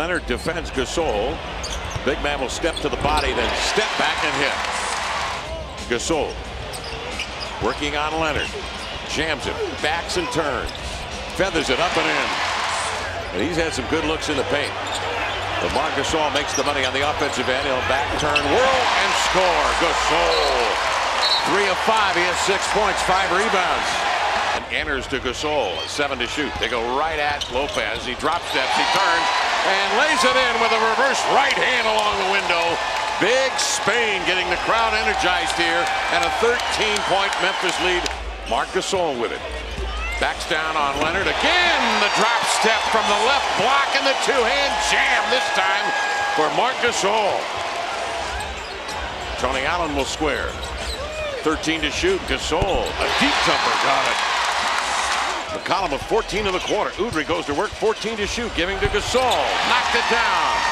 Leonard defends Gasol. Big man will step to the body, then step back and hit. Gasol working on Leonard. Jams it, backs and turns. Feathers it up and in. And he's had some good looks in the paint. But Marc Gasol makes the money on the offensive end. He'll back turn, whirl, and score. Gasol, 3 of 5. He has 6 points, 5 rebounds. And enters to Gasol, 7 to shoot. They go right at Lopez. He drop steps, he turns, and lays it in with a reverse right hand along the window. Big Spain getting the crowd energized here, and a 13-point Memphis lead. Marc Gasol with it. Backs down on Leonard. Again, the drop step from the left block and the two-hand jam this time for Marc Gasol. Tony Allen will square. 13 to shoot. Gasol, a deep jumper, got it. McCollum with 14 in the quarter. Udrih goes to work, 14 to shoot, giving to Gasol. Knocked it down.